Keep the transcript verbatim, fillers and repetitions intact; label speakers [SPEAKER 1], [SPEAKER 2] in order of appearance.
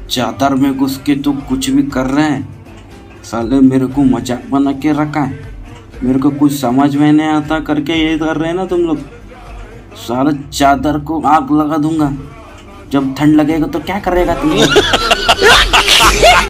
[SPEAKER 1] चादर में घुस के तो कुछ भी कर रहे हैं। साले मेरे को मजाक बना के रखा है, मेरे को कुछ समझ में नहीं आता करके ये कर रहे हैं ना तुम लोग। साले चादर को आग लगा दूंगा, जब ठंड लगेगा तो क्या करेगा तुम लोग?